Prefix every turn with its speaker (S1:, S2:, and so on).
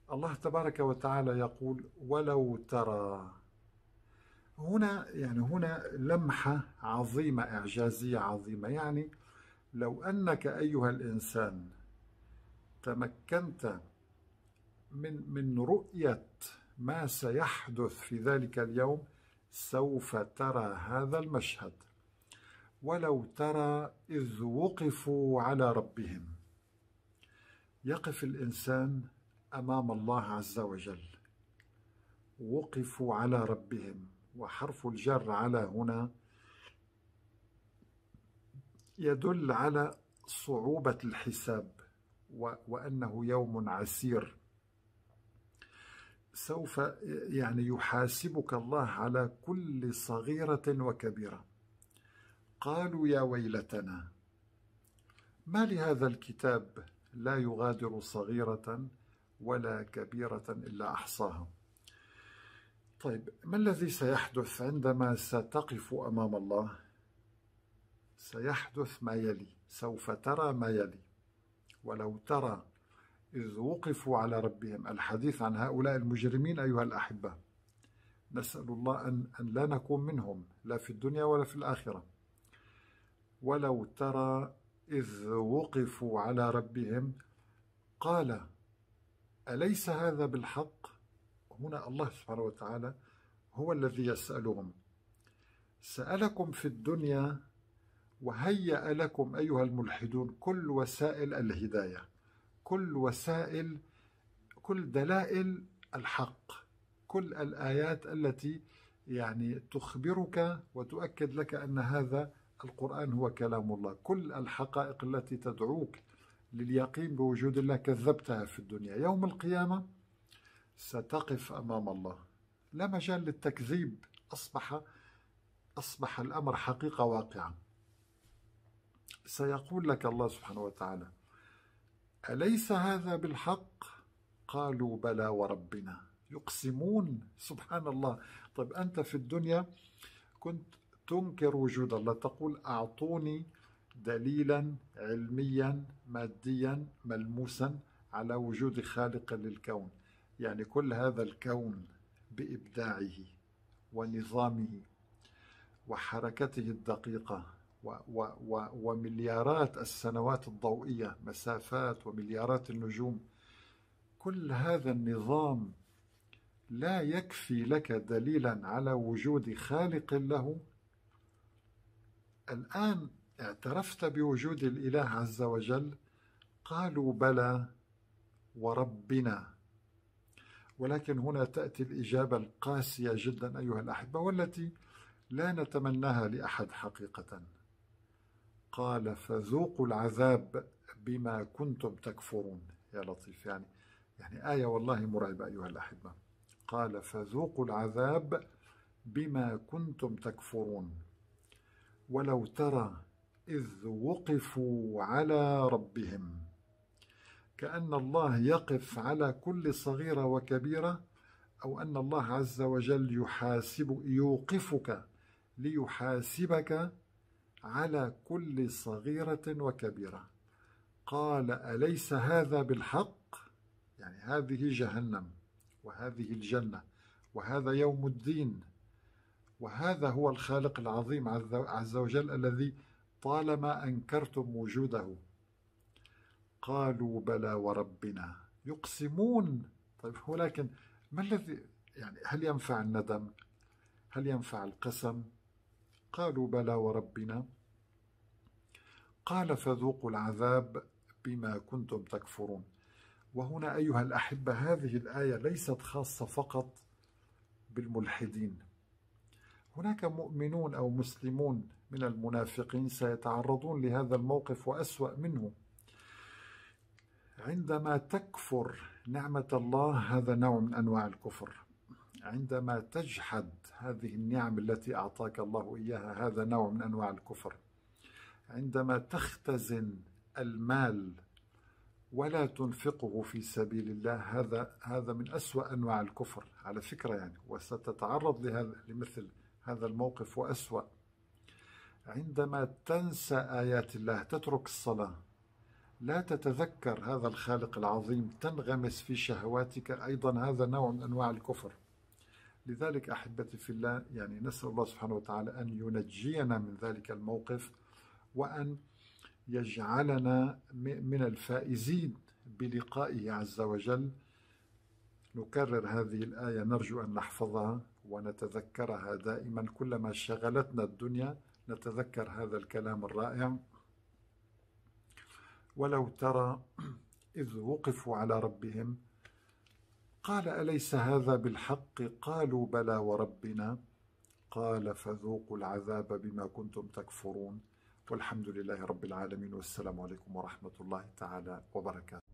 S1: الله تبارك وتعالى يقول ولو ترى. هنا لمحة عظيمة إعجازية عظيمة. يعني لو أنك أيها الإنسان تمكنت من رؤية ما سيحدث في ذلك اليوم، سوف ترى هذا المشهد. ولو ترى إذ وقفوا على ربهم. يقف الإنسان أمام الله عز وجل، وقفوا على ربهم، وحرف الجر على هنا يدل على صعوبة الحساب وأنه يوم عسير. سوف يحاسبك الله على كل صغيرة وكبيرة. قالوا يا ويلتنا ما لهذا الكتاب لا يغادر صغيرة ولا كبيرة إلا أحصاها. طيب، ما الذي سيحدث عندما ستقف أمام الله؟ سيحدث ما يلي، سوف ترى ما يلي. ولو ترى إذ وقفوا على ربهم. الحديث عن هؤلاء المجرمين أيها الأحبة، نسأل الله أن لا نكون منهم، لا في الدنيا ولا في الآخرة. ولو ترى إذ وقفوا على ربهم قال أليس هذا بالحق؟ هنا الله سبحانه وتعالى هو الذي يسألهم. سألكم في الدنيا وهيأ لكم أيها الملحدون كل وسائل الهداية، كل دلائل الحق، كل الآيات التي تخبرك وتؤكد لك أن هذا القرآن هو كلام الله. كل الحقائق التي تدعوك لليقين بوجود الله كذبتها في الدنيا. يوم القيامة ستقف أمام الله، لا مجال للتكذيب. أصبح الأمر حقيقة واقعة. سيقول لك الله سبحانه وتعالى أليس هذا بالحق؟ قالوا بلى وربنا. يقسمون، سبحان الله. طيب، أنت في الدنيا كنت تنكر وجود الله، تقول أعطوني دليلا علميا ماديا ملموسا على وجود خالق للكون. كل هذا الكون بإبداعه ونظامه وحركته الدقيقة ومليارات السنوات الضوئية، مسافات ومليارات النجوم، كل هذا النظام لا يكفي لك دليلا على وجود خالق له؟ الآن اعترفت بوجود الإله عز وجل. قالوا بلى وربنا. ولكن هنا تأتي الإجابة القاسية جدا أيها الأحبة، والتي لا نتمناها لأحد حقيقة. قال فذوقوا العذاب بما كنتم تكفرون. يا لطيف، آية والله مرعبة أيها الأحبة. قال فذوقوا العذاب بما كنتم تكفرون. ولو ترى إذ وقفوا على ربهم. كأن الله يقف على كل صغيرة وكبيرة، أو أن الله عز وجل يوقفك ليحاسبك على كل صغيرة وكبيرة. قال أليس هذا بالحق؟ هذه جهنم، وهذه الجنة، وهذا يوم الدين، وهذا هو الخالق العظيم عز وجل الذي طالما أنكرتم وجوده. قالوا بلى وربنا. يقسمون. طيب، ولكن ما الذي هل ينفع الندم؟ هل ينفع القسم؟ قالوا بلى وربنا. قال فذوقوا العذاب بما كنتم تكفرون. وهنا أيها الأحبة هذه الآية ليست خاصة فقط بالملحدين. هناك مؤمنون أو مسلمون من المنافقين سيتعرضون لهذا الموقف وأسوأ منه. عندما تكفر نعمة الله هذا نوع من أنواع الكفر. عندما تجحد هذه النعم التي أعطاك الله إياها هذا نوع من أنواع الكفر. عندما تختزن المال ولا تنفقه في سبيل الله هذا من أسوأ أنواع الكفر على فكرة. وستتعرض لمثل هذا الموقف وأسوأ. عندما تنسى آيات الله، تترك الصلاة، لا تتذكر هذا الخالق العظيم، تنغمس في شهواتك، أيضا هذا نوع من أنواع الكفر. لذلك أحبتي في الله، يعني نسأل الله سبحانه وتعالى أن ينجينا من ذلك الموقف، وأن يجعلنا من الفائزين بلقائه عز وجل. نكرر هذه الآية، نرجو أن نحفظها ونتذكرها دائما، كلما شغلتنا الدنيا نتذكر هذا الكلام الرائع. ولو ترى إذ وقفوا على ربهم قال أليس هذا بالحق؟ قالوا بلى وربنا، قال فذوقوا العذاب بما كنتم تكفرون. والحمد لله رب العالمين، والسلام عليكم ورحمة الله تعالى وبركاته.